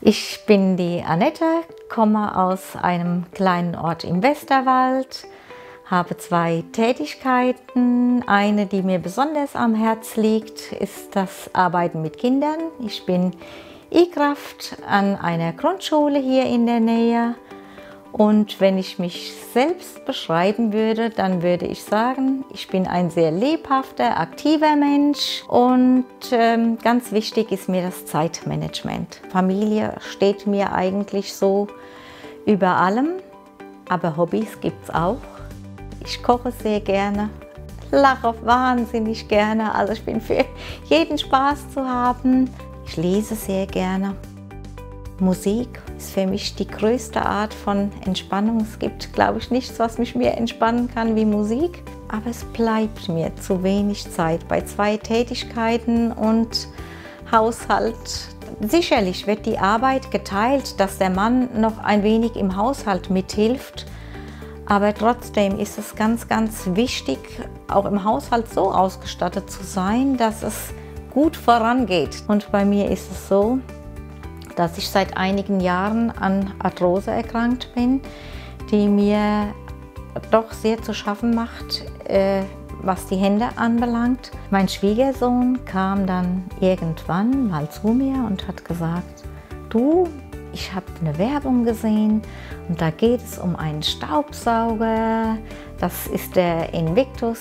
Ich bin die Annette, komme aus einem kleinen Ort im Westerwald, habe 2 Tätigkeiten. Eine, die mir besonders am Herz liegt, ist das Arbeiten mit Kindern. Ich bin E-Kraft an einer Grundschule hier in der Nähe. Und wenn ich mich selbst beschreiben würde, dann würde ich sagen, ich bin ein sehr lebhafter, aktiver Mensch und ganz wichtig ist mir das Zeitmanagement. Familie steht mir eigentlich so über allem, aber Hobbys gibt es auch. Ich koche sehr gerne, lache wahnsinnig gerne, also ich bin für jeden Spaß zu haben. Ich lese sehr gerne. Musik ist für mich die größte Art von Entspannung. Es gibt, glaube ich, nichts, was mich mehr entspannen kann wie Musik. Aber es bleibt mir zu wenig Zeit bei 2 Tätigkeiten und Haushalt. Sicherlich wird die Arbeit geteilt, dass der Mann noch ein wenig im Haushalt mithilft. Aber trotzdem ist es ganz, ganz wichtig, auch im Haushalt so ausgestattet zu sein, dass es gut vorangeht. Und bei mir ist es so, dass ich seit einigen Jahren an Arthrose erkrankt bin, die mir doch sehr zu schaffen macht, was die Hände anbelangt. Mein Schwiegersohn kam dann irgendwann mal zu mir und hat gesagt: Du, ich habe eine Werbung gesehen und da geht es um einen Staubsauger. Das ist der Invictus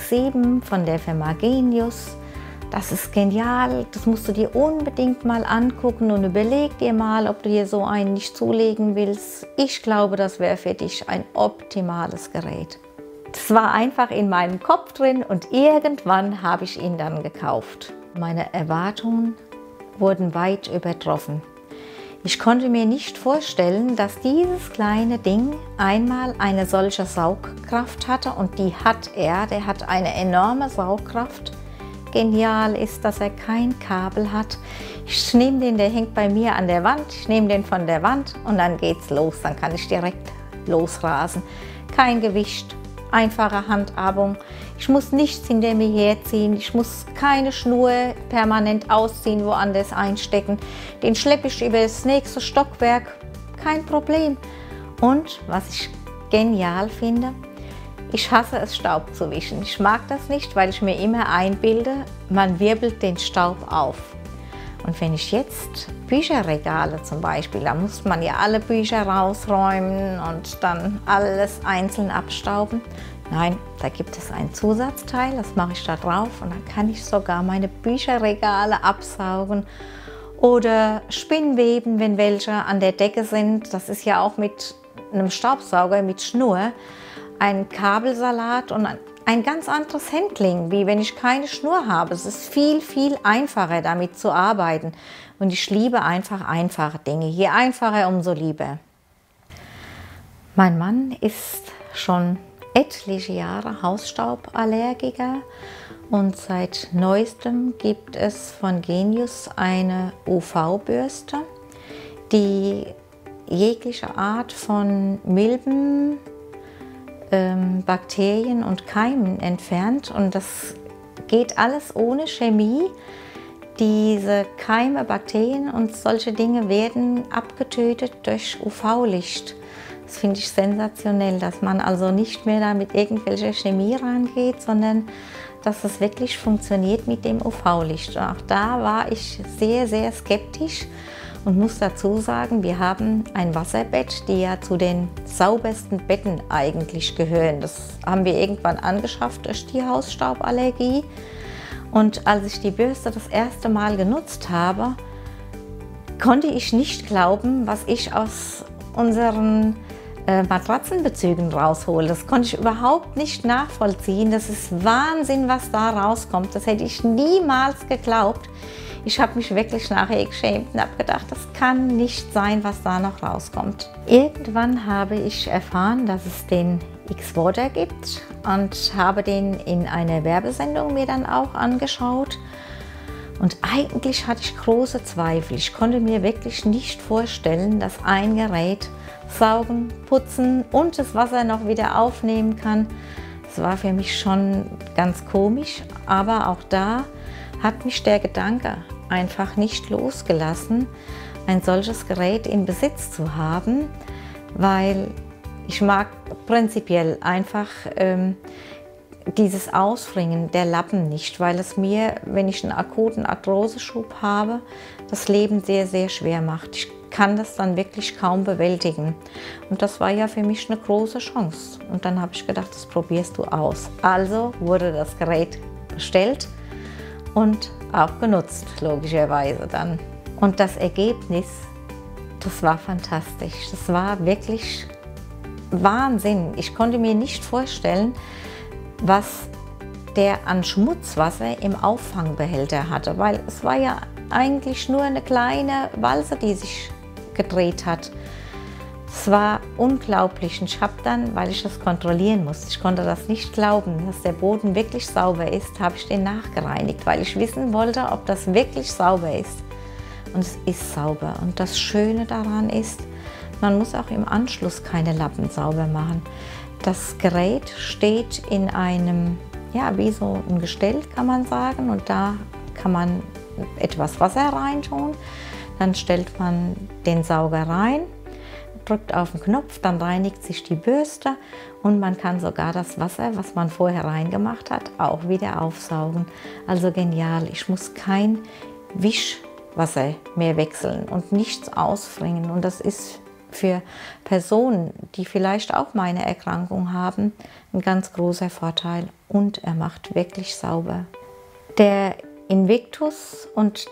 X7 von der Firma Genius. Das ist genial, das musst du dir unbedingt mal angucken und überleg dir mal, ob du dir so einen nicht zulegen willst. Ich glaube, das wäre für dich ein optimales Gerät. Das war einfach in meinem Kopf drin und irgendwann habe ich ihn dann gekauft. Meine Erwartungen wurden weit übertroffen. Ich konnte mir nicht vorstellen, dass dieses kleine Ding einmal eine solche Saugkraft hatte und die hat er. Der hat eine enorme Saugkraft. Genial ist, dass er kein Kabel hat. Ich nehme den, der hängt bei mir an der Wand, ich nehme den von der Wand und dann geht's los. Dann kann ich direkt losrasen. Kein Gewicht, einfache Handhabung. Ich muss nichts hinter mir herziehen. Ich muss keine Schnur permanent ausziehen, woanders einstecken. Den schleppe ich über das nächste Stockwerk. Kein Problem. Und was ich genial finde, ich hasse es, Staub zu wischen. Ich mag das nicht, weil ich mir immer einbilde, man wirbelt den Staub auf. Und wenn ich jetzt Bücherregale zum Beispiel, da muss man ja alle Bücher rausräumen und dann alles einzeln abstauben. Nein, da gibt es ein Zusatzteil, das mache ich da drauf und dann kann ich sogar meine Bücherregale absaugen oder Spinnweben, wenn welche an der Decke sind. Das ist ja auch mit einem Staubsauger mit Schnur ein Kabelsalat und ein ganz anderes Handling, wie wenn ich keine Schnur habe. Es ist viel, viel einfacher, damit zu arbeiten. Und ich liebe einfach einfache Dinge. Je einfacher, umso lieber. Mein Mann ist schon etliche Jahre Hausstauballergiker und seit neuestem gibt es von Genius eine UV-Bürste, die jegliche Art von Milben, Bakterien und Keimen entfernt und das geht alles ohne Chemie. Diese Keime, Bakterien und solche Dinge werden abgetötet durch UV-Licht. Das finde ich sensationell, dass man also nicht mehr da mit irgendwelcher Chemie rangeht, sondern dass es wirklich funktioniert mit dem UV-Licht. Auch da war ich sehr, sehr skeptisch. Und muss dazu sagen, wir haben ein Wasserbett, die ja zu den saubersten Betten eigentlich gehören. Das haben wir irgendwann angeschafft durch die Hausstauballergie. Und als ich die Bürste das erste Mal genutzt habe, konnte ich nicht glauben, was ich aus unseren Matratzenbezügen raushole. Das konnte ich überhaupt nicht nachvollziehen. Das ist Wahnsinn, was da rauskommt. Das hätte ich niemals geglaubt. Ich habe mich wirklich nachher geschämt und habe gedacht, das kann nicht sein, was da noch rauskommt. Irgendwann habe ich erfahren, dass es den X-Water gibt und habe den in einer Werbesendung mir dann auch angeschaut. Und eigentlich hatte ich große Zweifel. Ich konnte mir wirklich nicht vorstellen, dass ein Gerät saugen, putzen und das Wasser noch wieder aufnehmen kann. Das war für mich schon ganz komisch, aber auch da hat mich der Gedanke einfach nicht losgelassen, ein solches Gerät in Besitz zu haben, weil ich mag prinzipiell einfach dieses Ausfringen der Lappen nicht, weil es mir, wenn ich einen akuten Arthroseschub habe, das Leben sehr, sehr schwer macht. Ich kann das dann wirklich kaum bewältigen. Und das war ja für mich eine große Chance. Und dann habe ich gedacht, das probierst du aus. Also wurde das Gerät bestellt und auch genutzt, logischerweise dann. Und das Ergebnis, das war fantastisch. Das war wirklich Wahnsinn. Ich konnte mir nicht vorstellen, was der an Schmutzwasser im Auffangbehälter hatte, weil es war ja eigentlich nur eine kleine Walze, die sich gedreht hat. Es war unglaublich und ich habe dann, weil ich das kontrollieren musste, ich konnte das nicht glauben, dass der Boden wirklich sauber ist, habe ich den nachgereinigt, weil ich wissen wollte, ob das wirklich sauber ist. Und es ist sauber. Und das Schöne daran ist, man muss auch im Anschluss keine Lappen sauber machen. Das Gerät steht in einem, ja, wie so ein Gestell, kann man sagen, und da kann man etwas Wasser reintun. Dann stellt man den Sauger rein, drückt auf den Knopf, dann reinigt sich die Bürste und man kann sogar das Wasser, was man vorher reingemacht hat, auch wieder aufsaugen. Also genial, ich muss kein Wischwasser mehr wechseln und nichts ausbringen. Und das ist für Personen, die vielleicht auch meine Erkrankung haben, ein ganz großer Vorteil und er macht wirklich sauber. Der Invictus und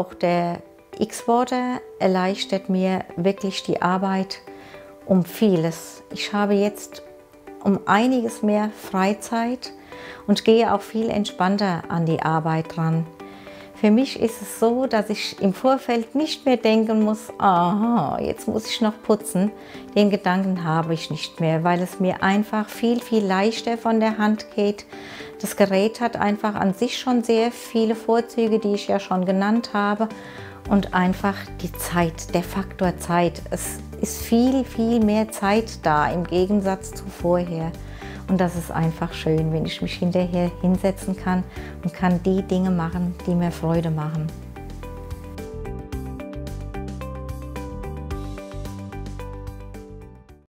der X-Water erleichtert mir wirklich die Arbeit um vieles. Ich habe jetzt um einiges mehr Freizeit und gehe auch viel entspannter an die Arbeit ran. Für mich ist es so, dass ich im Vorfeld nicht mehr denken muss, aha, jetzt muss ich noch putzen. Den Gedanken habe ich nicht mehr, weil es mir einfach viel, viel leichter von der Hand geht. Das Gerät hat einfach an sich schon sehr viele Vorzüge, die ich ja schon genannt habe. Und einfach die Zeit, der Faktor Zeit. Es ist viel, viel mehr Zeit da im Gegensatz zu vorher. Und das ist einfach schön, wenn ich mich hinterher hinsetzen kann und kann die Dinge machen, die mir Freude machen.